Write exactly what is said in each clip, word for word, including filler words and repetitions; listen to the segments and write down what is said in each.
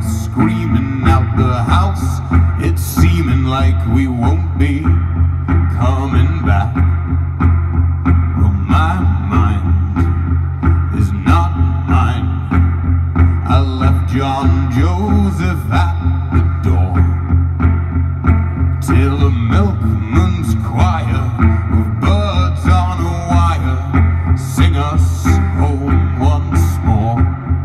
screaming out the house. It's seeming like we won't be coming back. Well, my mind is not mine. I left John Joseph at the door till the milkman's choir of birds on a wire sing us home once more.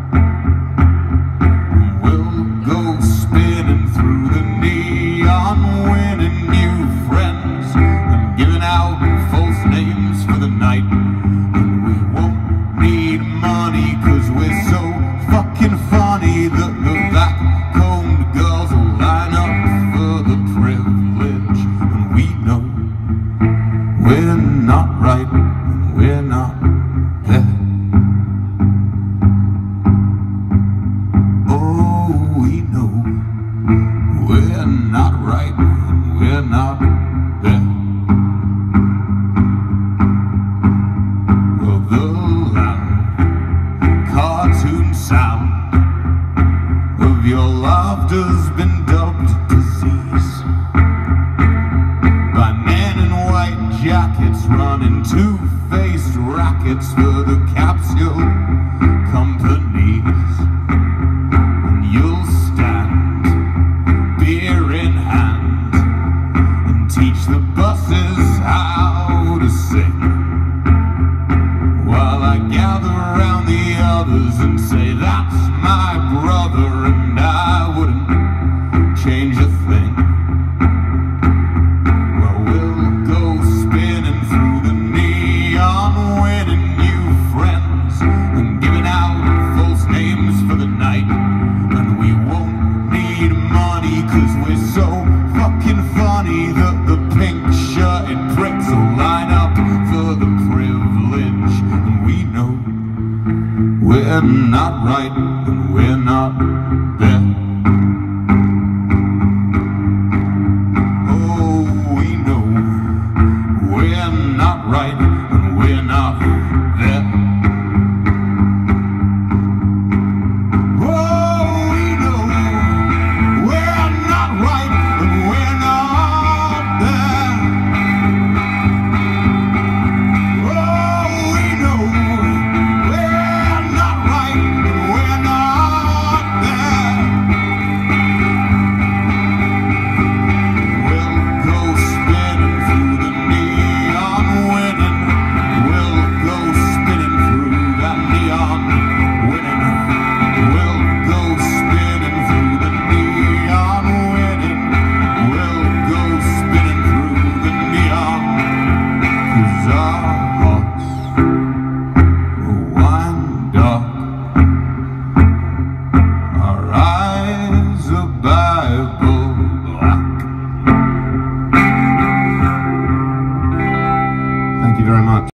We'll go spinning through the neon, winning new friends and giving out false names for the night. And we won't need money, cause we're so fucking funny that the back-combed girls will line up for the privilege. And we know we're not right and we're not there. Oh, we know we're not right and we're not there. Well, the loud cartoon sound of your laughter's been dubbed disease by men in white jackets running two-faced rackets for the capsule companies. And you'll stand, beer in hand, and teach the buses how to sing, while I gather around the others and say, that's my brother, and I wouldn't change a thing. Well, we'll go spinning through the neon, winning new friends and giving out false names for the night. And we won't need money, cause we're so fucking funny that the pink-shirted pricks will line up for the privilege. And we know we're not right and we're not there.